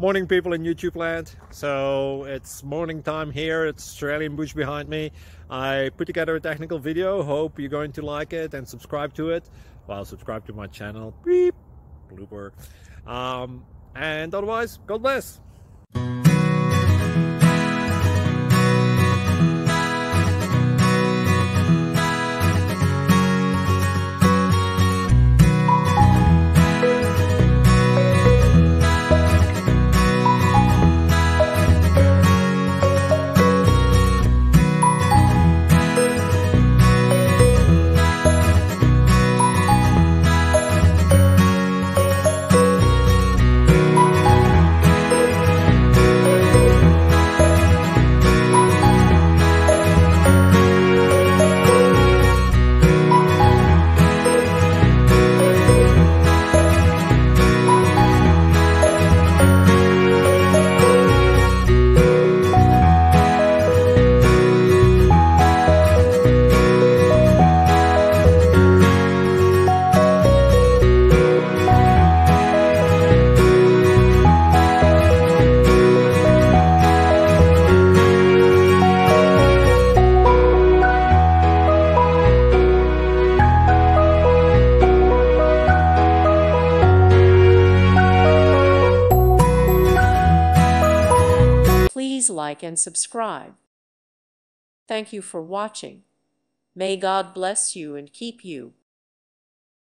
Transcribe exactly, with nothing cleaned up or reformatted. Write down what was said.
Morning, people in YouTube land. So it's morning time here. It's Australian bush behind me. I put together a technical video. Hope you're going to like it and subscribe to it. Well, subscribe to my channel. Beep, blooper. Um, and otherwise, God bless. Please like and subscribe. Thank you for watching. May God bless you and keep you.